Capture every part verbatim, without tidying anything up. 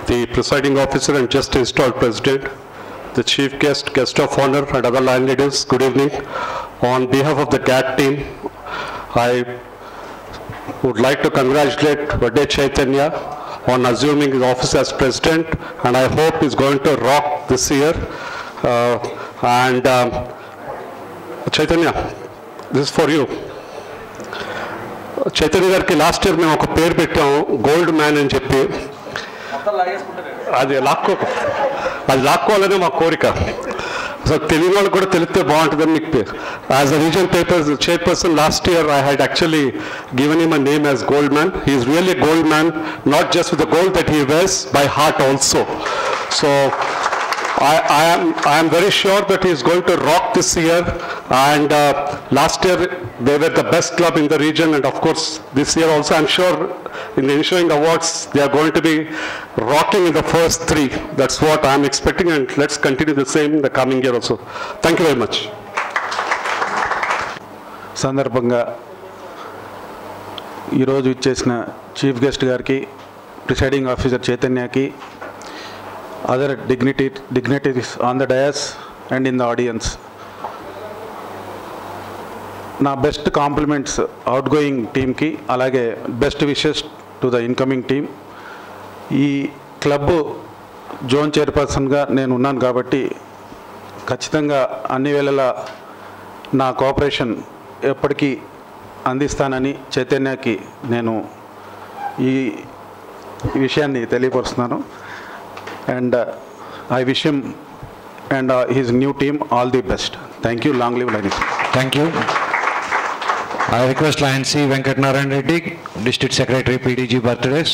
the presiding officer and just installed president, the chief guest, guest of honor, and other line leaders, good evening. On behalf of the G A T team, I would like to congratulate Vade Chaitanya on assuming his office as president, and I hope he's going to rock this year. Uh, and um, Chaitanya, this is for you. Chaitanya గారికి last year మేము ఒక పేరు పెట్టాము, gold man అని చెప్పి. అది లాక్కో అది లాక్కోవాలనే మా కోరిక. సో తెలియని వాళ్ళు కూడా తెలిస్తే బాగుంటుందని మీకు పేరు. As a regional paper chairperson last year I had actually given him a name as gold man. He is really gold man, not just with the gold that he wears, by heart also. So I, I am I am very sure that he is going to rock this year, and uh, last year they were the best club in the region, and of course this year also I am sure in the ensuing awards they are going to be rocking in the first three. That's what I am expecting, and let's continue the same in the coming year also. Thank you very much. సందర్భంగా ఈరోజు ఇచ్చేసిన chief guest గారికి, presiding officer చైతన్యకి, other dignity, dignitaries on the dais and in the audience. నా best compliments outgoing టీమ్కి, అలాగే best wishes to the incoming team. ఈ club zone చైర్పర్సన్గా నేను ఉన్నాను కాబట్టి ఖచ్చితంగా అన్ని వేళలా నా కోఆపరేషన్ ఎప్పటికీ అందిస్తానని చైతన్యకి నేను ఈ విషయాన్ని తెలియపరుస్తున్నాను. And uh, I wish him and uh, his new team all the best. Thank you. Long live Lion C. Thank you. I request Lion C Venkatnarayan Reddy, District Secretary, P D G birthdays.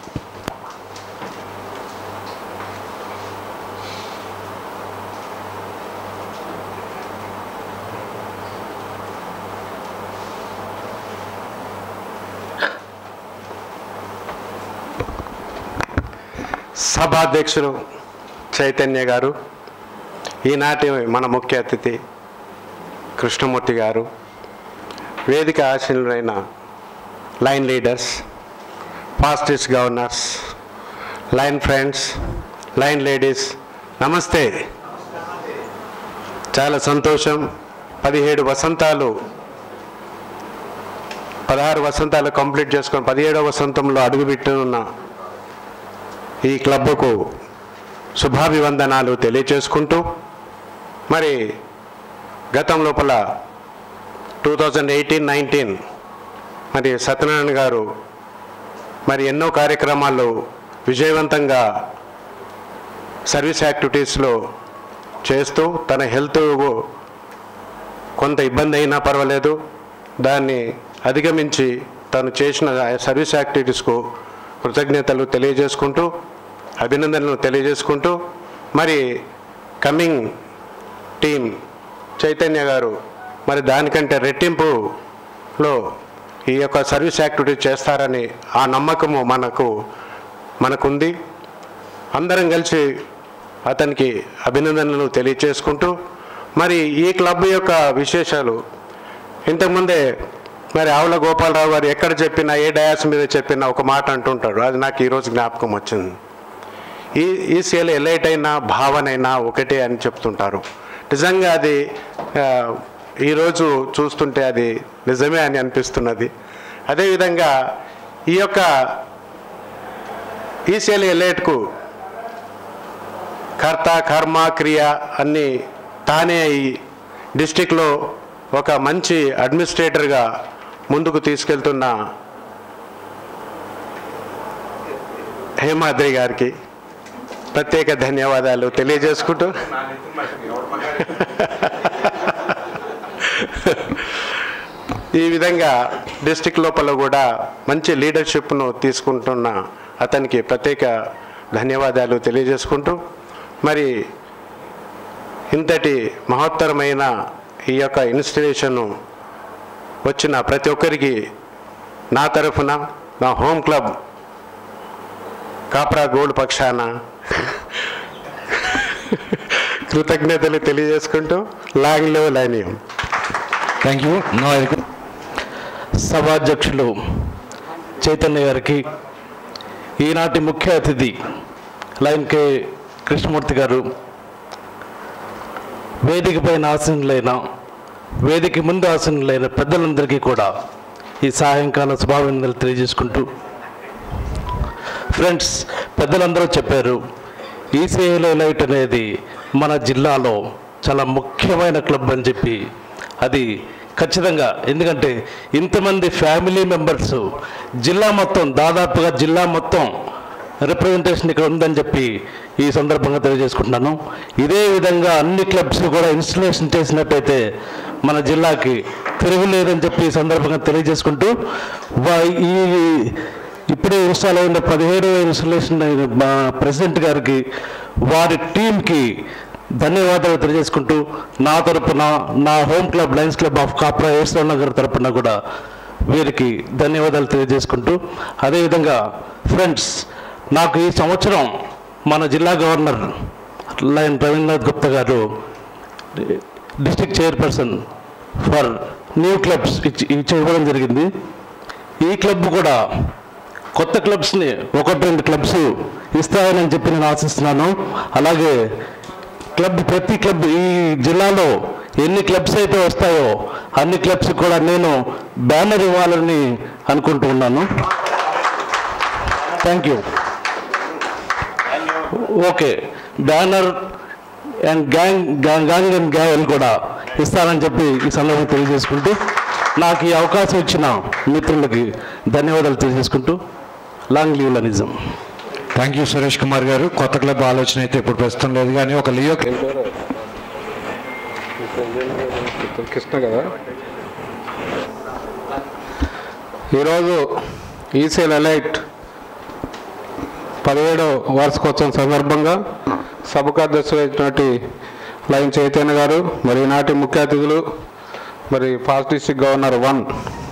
సభాధ్యక్షులు చైతన్య గారు, ఈనాటి మన ముఖ్య అతిథి కృష్ణమూర్తి గారు, వేదిక ఆశీనులైన lion leaders, fastest governors, lion friends, lion ladies, నమస్తే. చాలా సంతోషం. పదిహేడు వసంతాలు పదహారు వసంతాలు కంప్లీట్ చేసుకొని పదిహేడవ వసంతంలో అడుగుపెట్టున్న ఈ క్లబ్కు శుభాభివందనాలు తెలియచేసుకుంటూ, మరి గతం లోపల టూ థౌజండ్ ఎయిటీన్ నైన్టీన్ మరి సత్యనారాయణ గారు మరి ఎన్నో కార్యక్రమాలు విజయవంతంగా సర్వీస్ యాక్టివిటీస్లో చేస్తూ, తన హెల్త్ కొంత ఇబ్బంది అయినా పర్వాలేదు, దాన్ని అధిగమించి తను చేసిన సర్వీస్ యాక్టివిటీస్కు కృతజ్ఞతలు తెలియజేసుకుంటూ, అభినందనలు తెలియజేసుకుంటూ, మరి కమింగ్ టీం చైతన్య గారు మరి దానికంటే రెట్టింపులో ఈ యొక్క సర్వీస్ యాక్టివిటీ చేస్తారని ఆ నమ్మకము మనకు మనకుంది. అందరం కలిసి అతనికి అభినందనలు తెలియజేసుకుంటూ, మరి ఈ క్లబ్ యొక్క విశేషాలు ఇంతకుముందే మరి ఆవుల గోపాలరావు గారు ఎక్కడ చెప్పినా, ఏ డయాస్ మీద చెప్పినా ఒక మాట అంటుంటాడు, అది నాకు ఈరోజు జ్ఞాపకం వచ్చింది. ఈ ఈసీఎల్ ఎలైట్ అయినా భావనైనా ఒకటే అని చెప్తుంటారు. నిజంగా అది ఈరోజు చూస్తుంటే అది నిజమే అని అనిపిస్తున్నది. అదేవిధంగా ఈ యొక్క ఈసీఎల్ ఎలైట్కు కర్త కర్మ క్రియ అన్నీ తానే ఈ డిస్టిక్లో ఒక మంచి అడ్మినిస్ట్రేటర్గా ముందుకు తీసుకెళ్తున్న హేమాద్రి గారికి ప్రత్యేక ధన్యవాదాలు తెలియజేసుకుంటూ, ఈ విధంగా డిస్ట్రిక్ట్ లోపల కూడా మంచి లీడర్షిప్ను తీసుకుంటున్న అతనికి ప్రత్యేక ధన్యవాదాలు తెలియజేసుకుంటూ, మరి ఇంతటి మహత్తరమైన ఈ యొక్క ఇన్స్టిట్యూషన్ను వచ్చిన ప్రతి ఒక్కరికి నా తరఫున, నా హోమ్ క్లబ్ కాప్రా గోల్డ్ పక్షాన కృతజ్ఞతలు తెలియజేసుకుంటూ long live lion. Thank you. సభాధ్యక్షులు చైతన్య గారికి, ఈనాటి ముఖ్య అతిథి లైన్ కే కృష్ణమూర్తి గారు, వేదికపైన ఆసీనులైన వేదిక ముందు ఆసీనులైన పెద్దలందరికీ కూడా ఈ సాయంకాల శుభాభినందనలు తెలియజేసుకుంటూ, ఫ్రెండ్స్ పెద్దలందరూ చెప్పారు ఈసీఐఎల్ ఎలైట్ అనేది మన జిల్లాలో చాలా ముఖ్యమైన క్లబ్ అని చెప్పి. అది ఖచ్చితంగా, ఎందుకంటే ఇంతమంది ఫ్యామిలీ మెంబర్స్ జిల్లా మొత్తం, దాదాపుగా జిల్లా మొత్తం రిప్రజెంటేషన్ ఇక్కడ ఉందని చెప్పి ఈ సందర్భంగా తెలియజేసుకుంటున్నాను. ఇదే విధంగా అన్ని క్లబ్స్ కూడా ఇన్స్టలేషన్ చేసినట్టయితే మన జిల్లాకి తిరుగులేదని చెప్పి ఈ సందర్భంగా తెలియజేసుకుంటూ, ఈ ఇప్పుడే ఇన్స్టాల్ అయిన పదిహేడు ఇన్స్టలేషన్ అయిన మా ప్రెసిడెంట్ గారికి, వారి టీంకి ధన్యవాదాలు తెలియజేసుకుంటూ, నా తరపున, నా home club lions club of Kapra ఏర్సరావు నగర్ తరపున కూడా వీరికి ధన్యవాదాలు తెలియజేసుకుంటూ, అదేవిధంగా ఫ్రెండ్స్, నాకు ఈ సంవత్సరం మన జిల్లా గవర్నర్ లయన్ రవీంద్రనాథ్ గుప్తా గారు district chairperson for new clubs ఇచ్చి ఇచ్చి ఇవ్వడం జరిగింది. ఈ క్లబ్ కూడా కొత్త క్లబ్స్ని ఒకటి రెండు క్లబ్స్ ఇస్తాయని చెప్పి నేను ఆశిస్తున్నాను. అలాగే క్లబ్ ప్రతి క్లబ్ ఈ జిల్లాలో ఎన్ని క్లబ్స్ అయితే వస్తాయో అన్ని క్లబ్స్ కూడా నేను బ్యానర్ ఇవ్వాలని అనుకుంటూ ఉన్నాను. Thank you. Okay, banner and gang gang and gang కూడా ఇస్తానని చెప్పి ఈ సందర్భంగా తెలియజేసుకుంటూ, నాకు ఈ అవకాశం ఇచ్చిన మిత్రులకి ధన్యవాదాలు తెలియజేసుకుంటూ, long live lionism. Thank you Suresh Kumar గారు. కొత్త క్లబ్ ఆలోచన అయితే ఇప్పుడు ప్రస్తుతం లేదు, కానీ ఒక లియో కృష్ణ కదా. ఈరోజు ఈసీఐఎల్ ఎలైట్ పదిహేడో వార్షికోత్సవం సందర్భంగా సభకు అధ్యక్షులైనటువంటి లయన్ చైతన్య గారు, మరి ఈనాటి ముఖ్య అతిథులు, మరి past district governor one,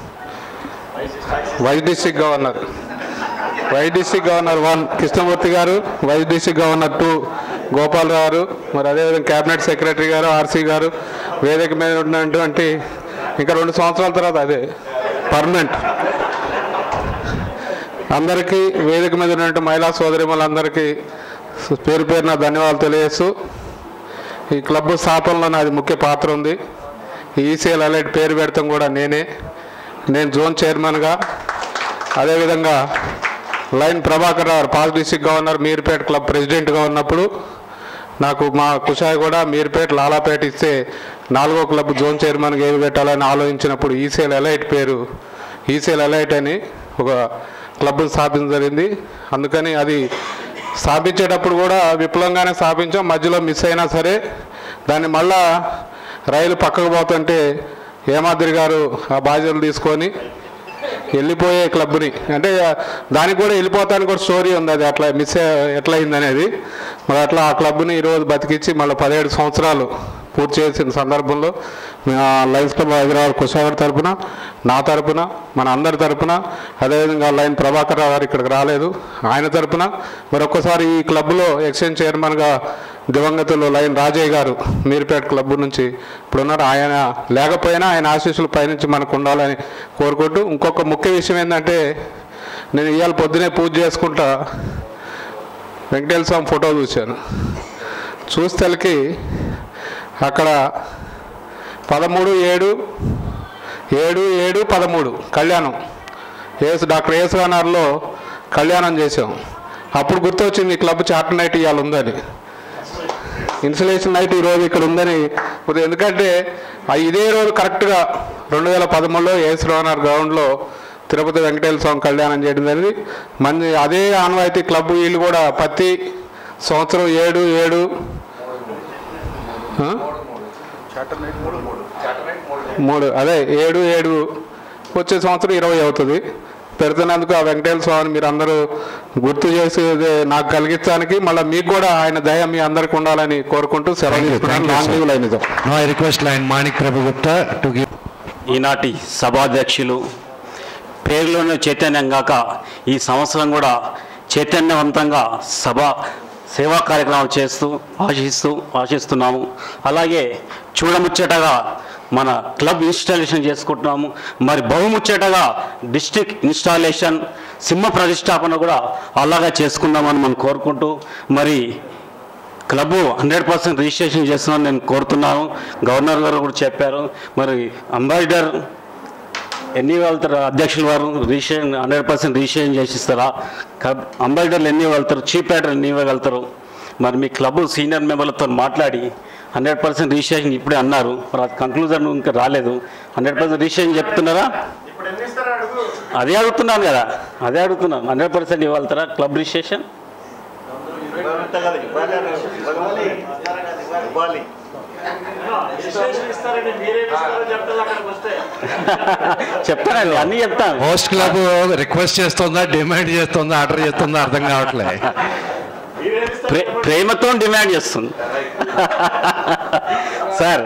vice district governor vice district governor one Krishnamurthy గారు, vice district governor two Gopalarao గారు, మరి అదేవిధంగా క్యాబినెట్ సెక్రటరీ గారు ఆర్సీ గారు, వేదిక మీద ఉన్నటువంటి ఇంకా రెండు సంవత్సరాల తర్వాత అదే పర్మనెంట్ అందరికీ, వేదిక మీద ఉన్నటువంటి మహిళా సోదరిమలందరికీ పేరు పేరున ధన్యవాదాలు తెలియజేస్తూ, ఈ క్లబ్ స్థాపనలో నాది ముఖ్య పాత్ర ఉంది. ఈసీఐఎల్ ఎలైట్ పేరు పెడతాం కూడా నేనే. నేను జోన్ చైర్మన్గా, అదేవిధంగా lion Prabhakar Rao past district governor Meerpet club ప్రెసిడెంట్గా ఉన్నప్పుడు నాకు మా కుషాయి కూడా మీర్పేట లాలాపేట ఇస్తే నాలుగో క్లబ్ జోన్ చైర్మన్గా ఏమి పెట్టాలని ఆలోచించినప్పుడు ఈసీఐఎల్ ఎలైట్ పేరు ఈసీఐఎల్ ఎలైట్ అని ఒక క్లబ్ను స్థాపించడం జరిగింది. అందుకని అది స్థాపించేటప్పుడు కూడా విప్లవంగానే స్థాపించాం. మధ్యలో మిస్ అయినా సరే దాన్ని మళ్ళా రైలు పక్కకు పోతుంటే ఏమాద్రి గారు ఆ బాధ్యతలు తీసుకొని వెళ్ళిపోయే క్లబ్ని, అంటే దానికి కూడా వెళ్ళిపోతానికి కూడా స్టోరీ ఉంది, అది అట్లా మిస్ ఎట్లా అయిందనేది. మరి అట్లా ఆ క్లబ్ని ఈరోజు బతికించి మళ్ళీ పదిహేడు సంవత్సరాలు పూర్తి చేసిన సందర్భంలో లయన్స్ క్లబ్ హైదరాబాద్ కుషాగర్ తరపున, నా తరపున, మన అందరి తరపున, అదేవిధంగా లైన్ ప్రభాకర్ రావు గారు ఇక్కడికి రాలేదు, ఆయన తరపున మరొకసారి ఈ క్లబ్లో ఎక్స్చేంజ్ చైర్మన్గా దివంగతులు లైన్ రాజయ్య గారు మీర్పేట క్లబ్ నుంచి ఇప్పుడున్నారు. ఆయన లేకపోయినా ఆయన ఆశీస్సులు పైనుంచి మనకు ఉండాలని కోరుకుంటూ, ఇంకొక ముఖ్య విషయం ఏంటంటే, నేను ఇవాళ పొద్దునే పూజ చేసుకుంటా వెంకటేశ్వర స్వామి ఫోటో చూశాను. చూస్తేకి అక్కడ పదమూడు ఏడు ఏడు ఏడు పదమూడు కళ్యాణం ఏసు డాక్టర్ ఏసుగానర్లో కళ్యాణం చేసాం. అప్పుడు గుర్తొచ్చింది ఈ క్లబ్ చార్టర్ నైట్ ఇవాళ ఉందని, ఇన్స్టలేషన్ నైట్ ఈరోజు ఇక్కడ ఉందని. ఎందుకంటే ఇదే రోజు కరెక్ట్గా రెండు వేల పదమూడులో ఏసుగానర్ గ్రౌండ్లో తిరుపతి వెంకటేశ్వర స్వామి కళ్యాణం చేయడం జరిగింది. మంది అదే ఆనవాయితీ క్లబ్ వీళ్ళు కూడా ప్రతి సంవత్సరం ఏడు ఏడు మూడు అదే ఏడు ఏడు వచ్చే సంవత్సరం ఇరవై అవుతుంది పెడుతున్నందుకు ఆ వెంకటేశ్వర స్వామిని మీరు అందరూ గుర్తు చేసి నాకు కలిగించడానికి, మళ్ళీ మీకు కూడా ఆయన దయ మీ అందరికి ఉండాలని కోరుకుంటూ సెలవు తీసుకున్నాను. ఈనాటి సభాధ్యక్షులు పేరులోనే చైతన్యం కాక ఈ సంవత్సరం కూడా చైతన్యవంతంగా సభ సేవా కార్యక్రమాలు చేస్తూ ఆశిస్తూ ఆశిస్తున్నాము. అలాగే చూడముచ్చటగా మన క్లబ్ ఇన్స్టాలేషన్ చేసుకుంటున్నాము. మరి బహుముచ్చటగా డిస్ట్రిక్ట్ ఇన్స్టాలేషన్ సింహ ప్రతిష్టాపన కూడా అలాగా చేసుకుందామని మనం కోరుకుంటూ మరి క్లబ్ హండ్రెడ్ పర్సెంట్ రిజిస్ట్రేషన్ చేస్తున్నాను నేను కోరుతున్నాను. గవర్నర్ గారు కూడా చెప్పారు. మరి అంబాసిడర్ ఎన్ని వెళ్తారు అధ్యక్షుల వారు రిజిస్ట్రేషన్ హండ్రెడ్ పర్సెంట్ రిజిస్ట్రేషన్ చేసిస్తారా? అంబాసిడర్లు ఎన్ని వెళ్తారు, చీఫ్ ప్యాటర్ ఎన్ని వెళ్తారు? మరి మీ క్లబ్ సీనియర్ మెంబర్లతో మాట్లాడి హండ్రెడ్ పర్సెంట్ రిజిస్ట్రేషన్ ఇప్పుడే అన్నారు, మరి అది కంక్లూజన్ ఇంకా రాలేదు. హండ్రెడ్ పర్సెంట్ రిజిస్ట్రేషన్ చెప్తున్నారా? అదే అడుగుతున్నాను కదా, అదే అడుగుతున్నాను. హండ్రెడ్ పర్సెంట్ ఇవ్వాలతారా క్లబ్ రిజిస్ట్రేషన్? చెప్తానండి, అన్నీ చెప్తాను. హోస్ట్ క్లబ్ రిక్వెస్ట్ చేస్తుందా, డిమాండ్ చేస్తుందా, ఆర్డర్ చేస్తుందా అర్థం కావట్లే. ప్రే ప్రేమతో డిమాండ్ చేస్తుంది సార్.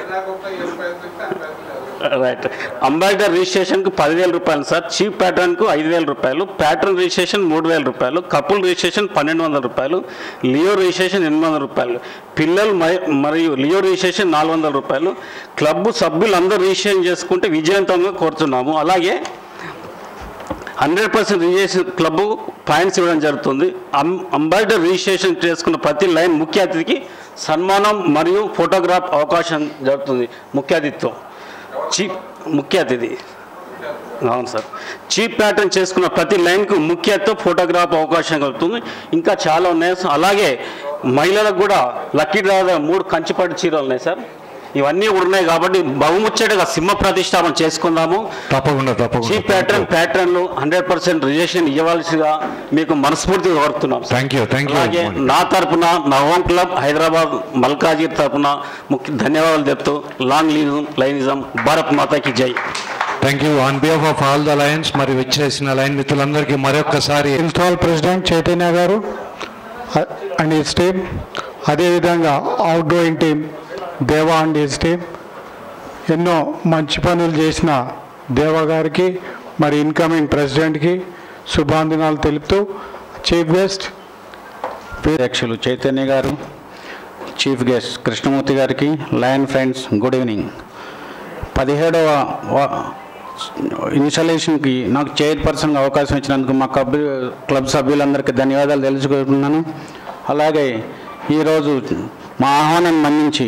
రైట్. అంబాసిడర్ రిజిస్ట్రేషన్కు పదివేల రూపాయలు సార్, చీఫ్ ప్యాటర్న్కు ఐదు వేల రూపాయలు, ప్యాటర్న్ రిజిస్ట్రేషన్ మూడు వేల రూపాయలు, కపుల్ రిజిస్ట్రేషన్ పన్నెండు వందల రూపాయలు, లియో రిజిస్ట్రేషన్ ఎనిమిది వందల రూపాయలు, పిల్లలు మరియు లియో రిజిస్ట్రేషన్ నాలుగు వందల రూపాయలు. క్లబ్ సభ్యులు అందరూ రిజిస్ట్రేషన్ చేసుకుంటే విజయవంతంగా కోరుతున్నాము. అలాగే hundred percent registration club points ఇవ్వడం జరుగుతుంది. అం అంబాసిడర్ రిజిస్ట్రేషన్ చేసుకున్న ప్రతి లైన్ ముఖ్య అతిథికి సన్మానం మరియు ఫోటోగ్రాఫ్ అవకాశం జరుగుతుంది. ముఖ్య అతిథితో చీఫ్ ముఖ్య అతిథి అవును సార్. చీఫ్ ప్యాటర్న్ చేసుకున్న ప్రతి లైన్కు ముఖ్య అతిథితో ఫోటోగ్రాఫ్ అవకాశం కలుగుతుంది. ఇంకా చాలా ఉన్నాయి. అలాగే మహిళలకు కూడా లక్కీ డ్రా మూడు కంచిపట్టు చీరలు ఉన్నాయి సార్. ఇవన్నీ ఉన్నాయి కాబట్టి బహుముచ్చటగా సింహ ప్రతిష్టాపన చేసుకుందాము. తప్పకుండా తప్పకుండా. చీఫ్ ప్యాటర్న్ ప్యాటర్న్లు హండ్రెడ్ పర్సెంట్ రిజిస్ట్రేషన్ ఇవ్వాల్సిగా మీకు మనస్ఫూర్తిగా కోరుతున్నాం. Thank you thank you. అలాగే నా తరపున నా హోమ్ క్లబ్ హైదరాబాద్ మల్కాజీర్ తరపున ముఖ్య ధన్యవాదాలు చెప్తూ లాంగ్ లీజం లైనిజం భారత్ మాతాకి జై. Thank you. On behalf of all the lions మరి విచ్చేసిన లైన్ మిత్రులందరికీ మరొకసారి ఇన్స్టాల్ ప్రెసిడెంట్ చైతన్య గారు అండ్ హిస్ టీమ్, అదేవిధంగా outgoing team Deva and his team, ఎన్నో మంచి పనులు చేసిన దేవా గారికి మరి ఇన్కమింగ్ ప్రెసిడెంట్కి శుభాంజనాలు తెలుపుతూ చీఫ్ గెస్ట్ అధ్యక్షులు చైతన్య గారు, చీఫ్ గెస్ట్ కృష్ణమూర్తి గారికి, లయన్ ఫ్రెండ్స్ గుడ్ ఈవినింగ్. పదిహేడవ ఇన్స్టాలేషన్కి నాకు చైర్పర్సన్గా అవకాశం ఇచ్చినందుకు మా క్లబ్ క్లబ్ సభ్యులందరికీ ధన్యవాదాలు తెలుసుకుంటున్నాను. అలాగే ఈరోజు మా ఆహ్వానం మన్నించి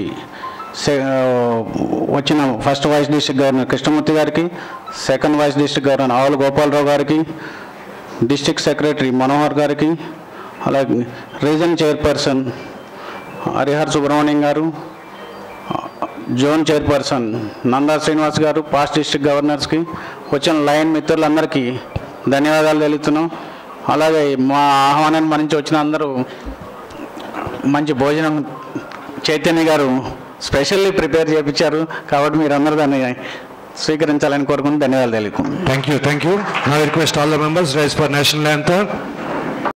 వచ్చిన first vice district governor Krishnamurthy గారికి, సెకండ్ వైస్ డిస్ట్రిక్ట్ గవర్నర్ ఆవుల గోపాలరావు గారికి, డిస్ట్రిక్ట్ సెక్రటరీ మనోహర్ గారికి, అలాగే రీజన్ చైర్పర్సన్ హరిహర్ సుబ్రహ్మణ్యం గారు, జోన్ చైర్పర్సన్ నందా శ్రీనివాస్ గారు, పాస్ట్ డిస్ట్రిక్ట్ గవర్నర్స్కి, వచ్చిన లైన్ మిత్రులందరికీ ధన్యవాదాలు తెలుపుతున్నాం. అలాగే మా ఆహ్వానాన్ని మన్నించి వచ్చిన అందరూ మంచి భోజనం చైతన్య గారు స్పెషల్లీ ప్రిపేర్ చేయించారు కాబట్టి మీరు అందరూ దాన్ని స్వీకరించాలని కోరుకుని ధన్యవాదాలు తెలుపుకుంటున్నాను. Thank you thank you. నా request all the members rise for national anthem.